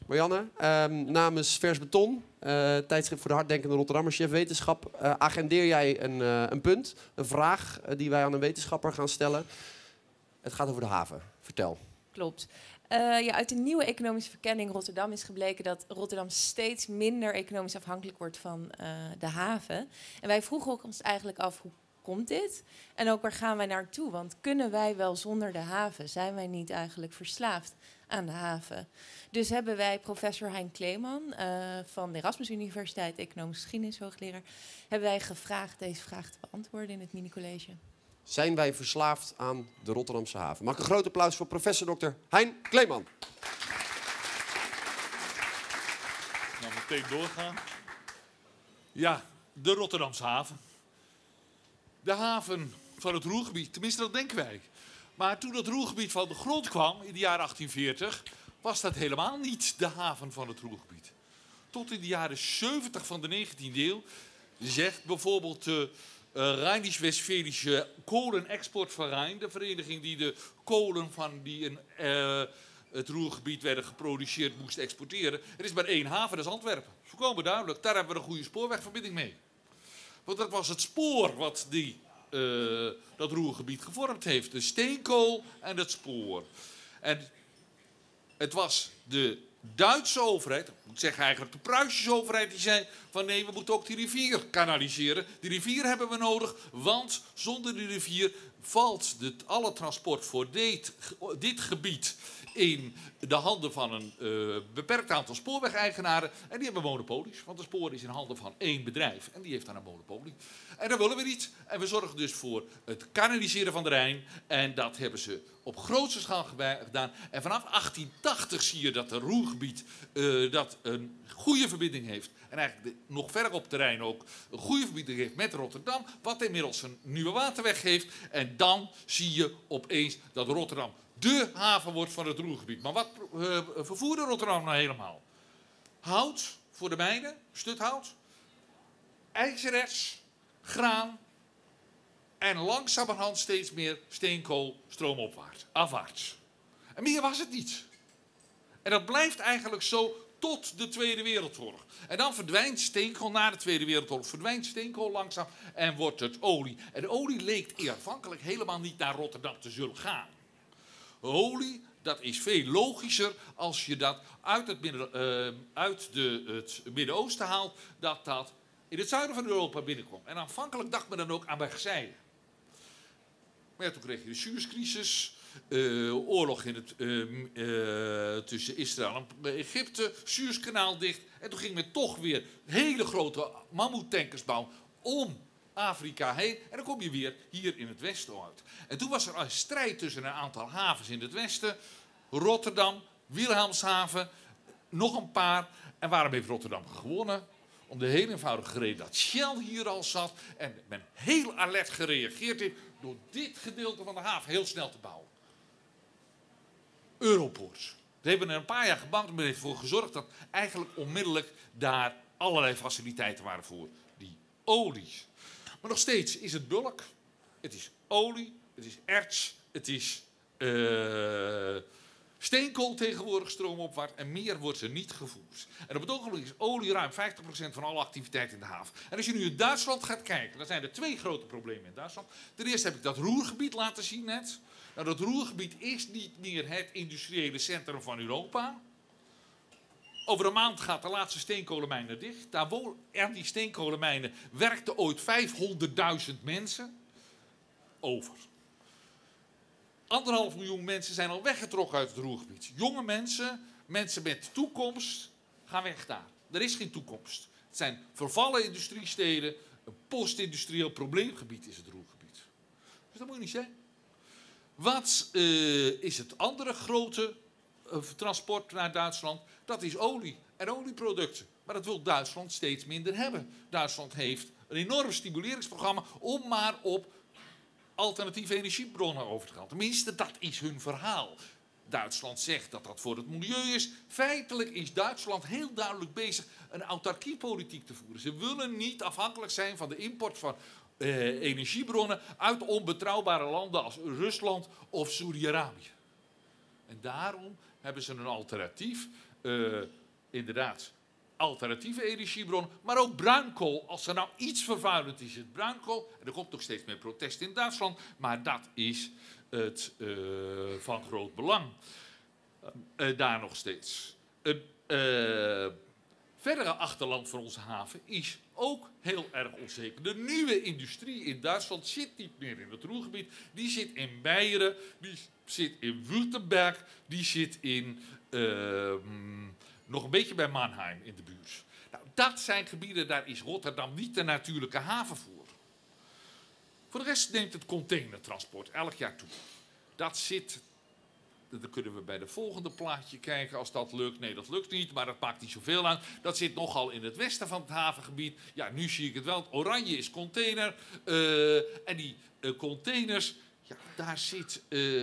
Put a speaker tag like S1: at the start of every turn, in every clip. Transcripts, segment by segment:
S1: Marianne, namens Vers Beton, tijdschrift voor de harddenkende Rotterdammer, chef wetenschap, agendeer jij een punt, een vraag die wij aan een wetenschapper gaan stellen. Het gaat over de haven. Vertel.
S2: Klopt. Uit de nieuwe economische verkenning Rotterdam is gebleken dat Rotterdam steeds minder economisch afhankelijk wordt van de haven. En wij vroegen ons eigenlijk af, hoe komt dit? En ook waar gaan wij naartoe? Want kunnen wij wel zonder de haven? Zijn wij niet eigenlijk verslaafd aan de haven? Dus hebben wij professor Hein Kleeman van de Erasmus Universiteit, economische geschiedenis, hoogleraar, hebben wij gevraagd deze vraag te beantwoorden in het mini-college.
S1: Zijn wij verslaafd aan de Rotterdamse haven? Mag ik een groot applaus voor professor Dr. Hein Kleeman.
S3: Nou, meteen doorgaan. Ja, de Rotterdamse haven. De haven van het Ruhrgebied, tenminste dat denken wij. Maar toen het Ruhrgebied van de grond kwam, in de jaren 1840... was dat helemaal niet de haven van het Ruhrgebied. Tot in de jaren 70 van de 19e eeuw zegt bijvoorbeeld de Rheinisch-Westfälische Kolenexportverein, de vereniging die de kolen van die in het Ruhrgebied werden geproduceerd moest exporteren. Er is maar één haven, dat is Antwerpen. Volkomen duidelijk, daar hebben we een goede spoorwegverbinding mee. Want dat was het spoor wat dat Ruhrgebied gevormd heeft. De steenkool en het spoor. En het was de Duitse overheid, ik moet zeggen eigenlijk de Pruisische overheid, die zei van nee, we moeten ook die rivier kanaliseren. Die rivier hebben we nodig, want zonder die rivier valt alle transport voor dit gebied in de handen van een beperkt aantal spoorwegeigenaren. En die hebben monopolies, want de spoor is in handen van één bedrijf en die heeft dan een monopolie. En dat willen we niet. En we zorgen dus voor het kanaliseren van de Rijn. En dat hebben ze op grootste schaal gedaan. En vanaf 1880 zie je dat het Ruhrgebied dat een goede verbinding heeft. En eigenlijk nog verder op de Rijn ook een goede verbinding heeft met Rotterdam. Wat inmiddels een nieuwe waterweg heeft. En dan zie je opeens dat Rotterdam de haven wordt van het Ruhrgebied. Maar wat vervoerde Rotterdam nou helemaal? Hout voor de mijnen, stuthout. IJzererts, graan. En langzamerhand steeds meer steenkool afwaarts. En meer was het niet. En dat blijft eigenlijk zo tot de Tweede Wereldoorlog. En dan verdwijnt steenkool, na de Tweede Wereldoorlog verdwijnt steenkool langzaam en wordt het olie. En de olie leek aanvankelijk helemaal niet naar Rotterdam te zullen gaan. Olie, dat is veel logischer als je dat uit het Midden-Oosten haalt, dat in het zuiden van Europa binnenkomt. En aanvankelijk dacht men dan ook aan Marseille. Maar ja, toen kreeg je de Suezcrisis, oorlog tussen Israël en Egypte, Suezkanaal dicht. En toen ging men toch weer hele grote mammoetankers bouwen om Afrika heen. En dan kom je weer hier in het westen uit. En toen was er een strijd tussen een aantal havens in het westen. Rotterdam, Wilhelmshaven, nog een paar. En waarom heeft Rotterdam gewonnen? Om de heel eenvoudige reden dat Shell hier al zat. En men heel alert gereageerd heeft door dit gedeelte van de haven heel snel te bouwen. Europoort. Daar hebben we een paar jaar gebouwd en men heeft ervoor gezorgd dat eigenlijk onmiddellijk daar allerlei faciliteiten waren voor die olie. Maar nog steeds is het bulk. Het is olie, het is erts, het is steenkool tegenwoordig stroomopwaarts en meer wordt er niet gevoerd. En op het ogenblik is olie ruim 50% van alle activiteit in de haven. En als je nu in Duitsland gaat kijken, dan zijn er twee grote problemen in Duitsland. Ten eerste heb ik dat Ruhrgebied laten zien net. Nou, dat Ruhrgebied is niet meer het industriële centrum van Europa. Over een maand gaat de laatste steenkolenmijnen dicht. Aan die steenkolenmijnen werkten ooit 500.000 mensen. Over. 1,5 miljoen mensen zijn al weggetrokken uit het Ruhrgebied. Jonge mensen, mensen met toekomst, gaan weg daar. Er is geen toekomst. Het zijn vervallen industriesteden. Een post-industrieel probleemgebied is het Ruhrgebied. Dus dat moet je niet zijn. Wat is het andere grote transport naar Duitsland? Dat is olie en olieproducten. Maar dat wil Duitsland steeds minder hebben. Duitsland heeft een enorm stimuleringsprogramma om maar op alternatieve energiebronnen over te gaan. Tenminste, dat is hun verhaal. Duitsland zegt dat dat voor het milieu is. Feitelijk is Duitsland heel duidelijk bezig een autarkiepolitiek te voeren. Ze willen niet afhankelijk zijn van de import van energiebronnen uit onbetrouwbare landen als Rusland of Saudi-Arabië. En daarom hebben ze een alternatief, inderdaad, alternatieve energiebron, maar ook bruinkool. Als er nou iets vervuilend is, het bruinkool. En er komt nog steeds meer protest in Duitsland, maar dat is het van groot belang. Daar nog steeds. Verdere achterland van onze haven is ook heel erg onzeker. De nieuwe industrie in Duitsland zit niet meer in het Ruhrgebied. Die zit in Beieren, die zit in Württemberg, die zit in nog een beetje bij Mannheim in de buurt. Nou, dat zijn gebieden, daar is Rotterdam niet de natuurlijke haven voor. Voor de rest neemt het containertransport elk jaar toe. Dat zit... Dan kunnen we bij de volgende plaatje kijken als dat lukt. Nee, dat lukt niet, maar dat maakt niet zoveel aan. Dat zit nogal in het westen van het havengebiet. Ja, nu zie ik het wel. Het oranje is container. En die containers, ja, daar zit...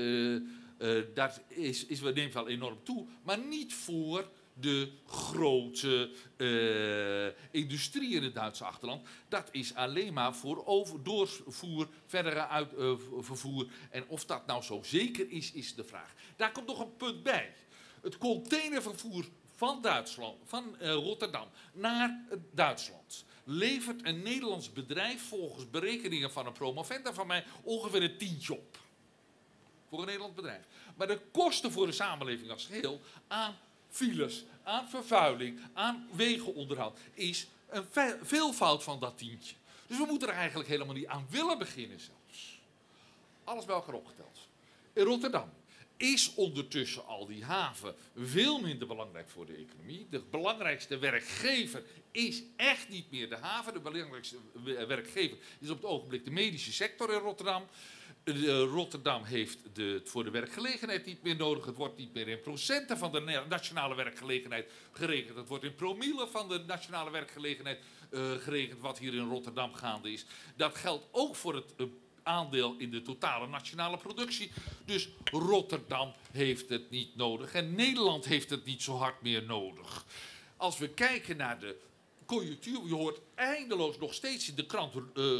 S3: dat neemt wel enorm toe. Maar niet voor de grote industrie in het Duitse achterland. Dat is alleen maar voor doorvoer, verdere vervoer. En of dat nou zo zeker is, is de vraag. Daar komt nog een punt bij. Het containervervoer van Duitsland, van Rotterdam naar Duitsland, levert een Nederlands bedrijf volgens berekeningen van een promovenda van mij ongeveer een tientje op. Voor een Nederlands bedrijf. Maar de kosten voor de samenleving als geheel aan files, aan vervuiling, aan wegenonderhoud is een veelvoud van dat tientje. Dus we moeten er eigenlijk helemaal niet aan willen beginnen zelfs. Alles bij elkaar opgeteld. In Rotterdam is ondertussen al die haven veel minder belangrijk voor de economie. De belangrijkste werkgever is echt niet meer de haven. De belangrijkste werkgever is op het ogenblik de medische sector in Rotterdam. Rotterdam heeft het voor de werkgelegenheid niet meer nodig. Het wordt niet meer in procenten van de nationale werkgelegenheid gerekend. Het wordt in promille van de nationale werkgelegenheid gerekend wat hier in Rotterdam gaande is. Dat geldt ook voor het aandeel in de totale nationale productie. Dus Rotterdam heeft het niet nodig en Nederland heeft het niet zo hard meer nodig. Als we kijken naar de conjunctuur, je hoort eindeloos nog steeds in de krant...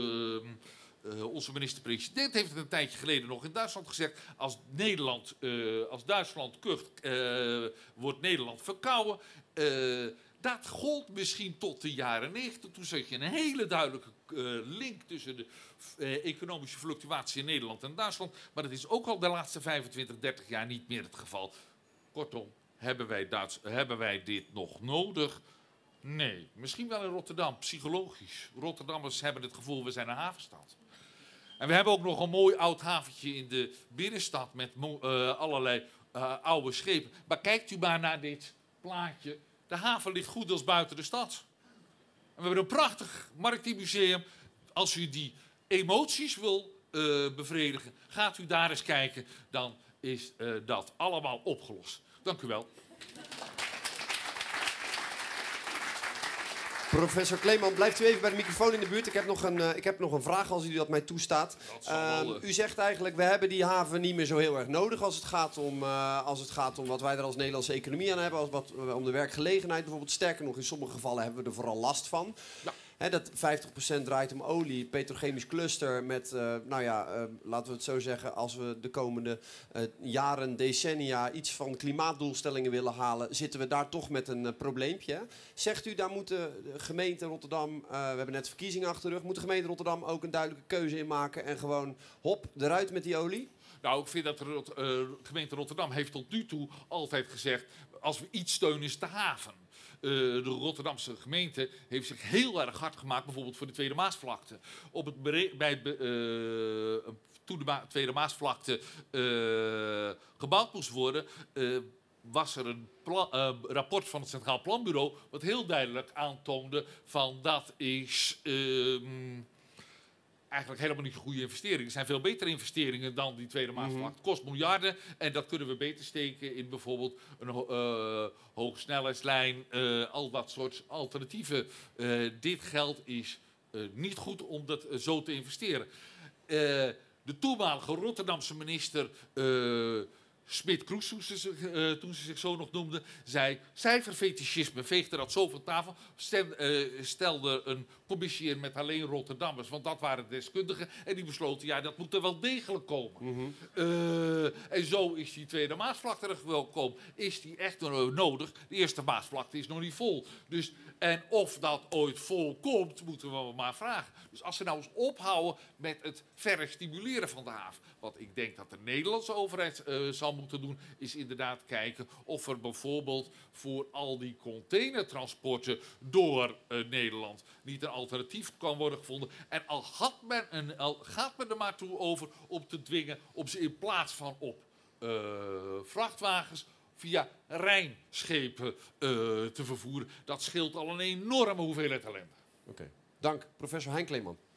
S3: onze minister-president heeft het een tijdje geleden nog in Duitsland gezegd. Als Duitsland kucht, wordt Nederland verkouden. Dat gold misschien tot de jaren 90. Toen zag je een hele duidelijke link tussen de economische fluctuatie in Nederland en Duitsland. Maar dat is ook al de laatste 25, 30 jaar niet meer het geval. Kortom, hebben wij dit nog nodig? Nee, misschien wel in Rotterdam, psychologisch. Rotterdammers hebben het gevoel, we zijn een havenstad. En we hebben ook nog een mooi oud haventje in de binnenstad met allerlei oude schepen. Maar kijkt u maar naar dit plaatje. De haven ligt goed als buiten de stad. En we hebben een prachtig maritiem museum. Als u die emoties wil bevredigen, gaat u daar eens kijken. Dan is dat allemaal opgelost. Dank u wel.
S1: Professor Kleeman, blijft u even bij de microfoon in de buurt. Ik heb nog een vraag als u dat mij toestaat. U zegt eigenlijk, we hebben die haven niet meer zo heel erg nodig als het gaat om wat wij er als Nederlandse economie aan hebben. Om de werkgelegenheid bijvoorbeeld. Sterker nog, in sommige gevallen hebben we er vooral last van. Ja. Dat 50% draait om olie, petrochemisch cluster met, laten we het zo zeggen, als we de komende jaren, decennia iets van klimaatdoelstellingen willen halen, zitten we daar toch met een probleempje. Zegt u, daar moet de gemeente Rotterdam, we hebben net verkiezingen achter de rug, moet de gemeente Rotterdam ook een duidelijke keuze in maken en gewoon hop, eruit met die olie?
S3: Nou, ik vind dat de gemeente Rotterdam heeft tot nu toe altijd gezegd, als we iets steunen is de haven. De Rotterdamse gemeente heeft zich heel erg hard gemaakt, bijvoorbeeld voor de Tweede Maasvlakte. Toen de Tweede Maasvlakte gebouwd moest worden, was er een rapport van het Centraal Planbureau wat heel duidelijk aantoonde van dat is eigenlijk helemaal niet een goede investering. Er zijn veel betere investeringen dan die Tweede Maasvlakte. Het kost miljarden en dat kunnen we beter steken in bijvoorbeeld een hoogsnelheidslijn, al dat soort alternatieven. Dit geld is niet goed om dat zo te investeren. De toenmalige Rotterdamse minister Smit-Kroes, toen ze zich zo nog noemde, zei... cijferfetischisme, veegde dat zo van tafel. Stelde een commissie in met alleen Rotterdammers. Want dat waren deskundigen. En die besloten, ja, dat moet er wel degelijk komen. En zo is die tweede Maasvlakte er wel gekomen. Is die echt nodig? De eerste Maasvlakte is nog niet vol. Dus, en of dat ooit vol komt, moeten we maar vragen. Dus als ze nou eens ophouden met het verre stimuleren van de haven. Wat ik denk dat de Nederlandse overheid zal moeten doen, is inderdaad kijken of er bijvoorbeeld voor al die containertransporten door Nederland niet een alternatief kan worden gevonden. En al gaat men er maar toe over om te dwingen om ze in plaats van op vrachtwagens via Rijnschepen te vervoeren. Dat scheelt al een enorme hoeveelheid ellende.
S1: Oké. Dank, professor Hein Kleeman.